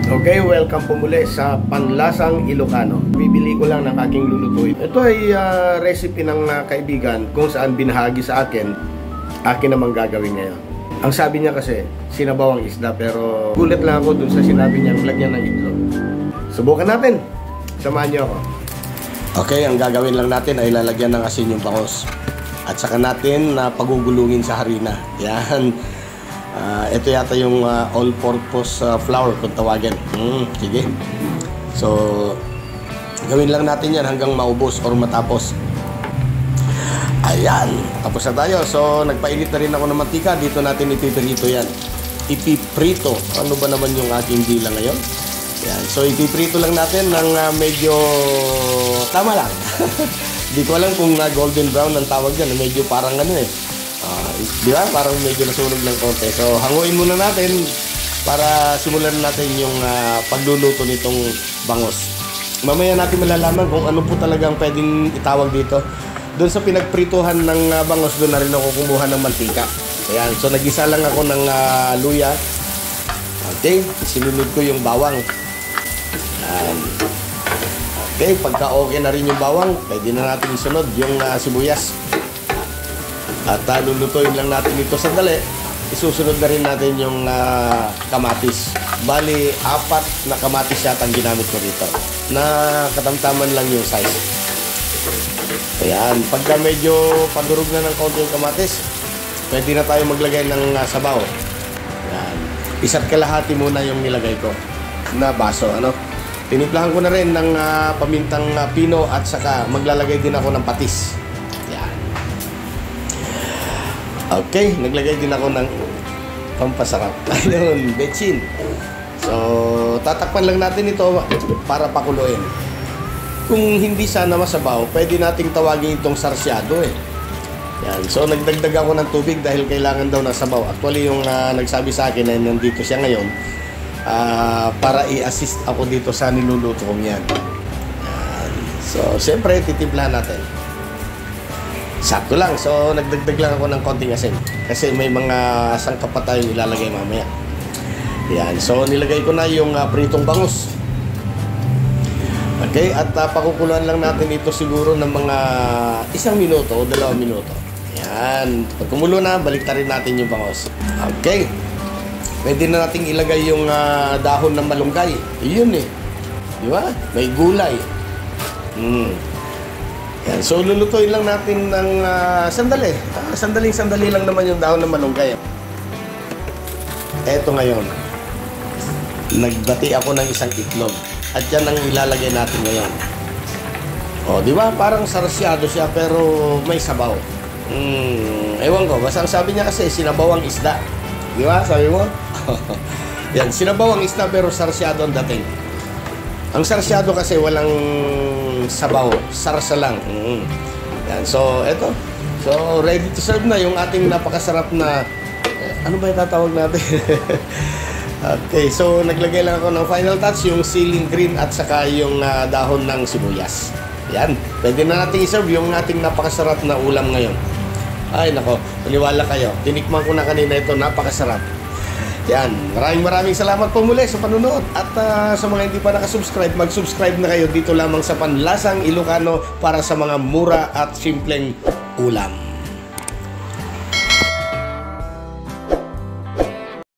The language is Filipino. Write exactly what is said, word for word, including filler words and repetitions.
Okay, welcome po muli sa Panlasang Ilocano. Bibili ko lang ng aking lulutuin. Ito ay uh, recipe ng uh, kaibigan kung saan binahagi sa akin. Akin namang gagawin ngayon. Ang sabi niya kasi, sinabaw ang isda, pero gulat lang ako dun sa sinabi niya, lagyan ng itlog. Subukan natin. Samahan niyo ako. Okay, ang gagawin lang natin ay lalagyan ng asin yung bangos. At saka natin na uh, pagugulungin sa harina. Yan. Uh, ito yata yung uh, all-purpose uh, flour kung tawagin. Mm, sige. So, gawin lang natin yan hanggang maubos or matapos. Ayan. Tapos na tayo. So, nagpainit na rin ako ng mantika. Dito natin ipiprito yan. Ipiprito. Ano ba naman yung aking dila ngayon? Yan. So, ipiprito lang natin ng uh, medyo tama lang. Di ko alam kung uh, golden brown ang tawag yan. Medyo parang ano eh. Uh, di ba? Parang medyo nasunog ng konti. So, hanguin muna natin para simulan natin yung uh, pagluluto nitong bangos. Mamaya natin malalaman kung ano po talagang pwedeng itawag dito. Doon sa pinagprituhan ng uh, bangos, doon na rin ako kumuha ng mantika. Ayan. So, nag-isa lang ako ng uh, luya. Okay. Sinunod ko yung bawang. Ayan. Okay. Pagka okay na rin yung bawang, pwede na natin isunod yung uh, sibuyas. At uh, lulutuin lang natin ito sandali. Isusunod na rin natin yung uh, kamatis. Bali, apat na kamatis yata ang ginamit ko rito. Na katamtaman lang yung size. Ayan. Pagka medyo pagurog na ng konti yung kamatis, pwede na tayo maglagay ng uh, sabaw. Ayan. Isa't kalahati muna yung nilagay ko na baso. Ano? Tinimplahan ko na rin ng uh, pamintang uh, pino at saka maglalagay din ako ng patis. Okay, naglagay din ako ng pampasarap. Ayun, betchin. So, tatakpan lang natin ito para pakuluin. Kung hindi sana masabaw, pwede nating tawagin itong sarsyado eh. Yan. So, nagdagdag ako ng tubig dahil kailangan daw ng sabaw. Actually, yung uh, nagsabi sa akin na nandito siya ngayon uh, para i-assist ako dito sa niluluto kong yan. Yan. So, siyempre, titimplahan natin. Sakto lang. So, nagdagdag lang ako ng konting asin. Kasi may mga sangkap pa tayong ilalagay mamaya. Yan. So, nilagay ko na yung uh, pritong bangus. Okay. At uh, pakukuluan lang natin ito siguro ng mga isang minuto o dalawang minuto. Yan. Pag kumulo na, balik na rin natin yung bangus. Okay. Pwede na natin ilagay yung uh, dahon ng malunggay. Iyon eh. Di ba? May gulay. Hmm. Yan. So, lulutuin lang natin ng uh, sandali. Uh, Sandaling-sandali lang naman yung dahon ng malunggay. Eto ngayon. Nagbati ako ng isang itlog. At yan ang ilalagay natin ngayon. O, di ba? Parang sarsyado siya pero may sabaw. Hmm, ewan ko. Basta ang sabi niya kasi, sinabaw ang isda. Di ba? Sabi mo? Yan. Sinabaw ang isda pero sarsyado ang dating. Ang sarsyado kasi walang sabaw, sarsa lang. Mm. Yan. So, eto. So, ready to serve na yung ating napakasarap na eh, ano ba yung tatawag natin? Okay, so naglagay lang ako ng final touch, yung ceiling green at saka yung uh, dahon ng sibuyas. Yan. Pwede na natin i-serve yung ating napakasarap na ulam ngayon. Ay, nako. Paniwala kayo. Tinikman ko na kanina ito. Napakasarap. Yan, maraming maraming salamat po muli sa panunood. At uh, sa mga hindi pa nakasubscribe, mag-subscribe na kayo dito lamang sa Panlasang Ilocano para sa mga mura at simpleng ulam.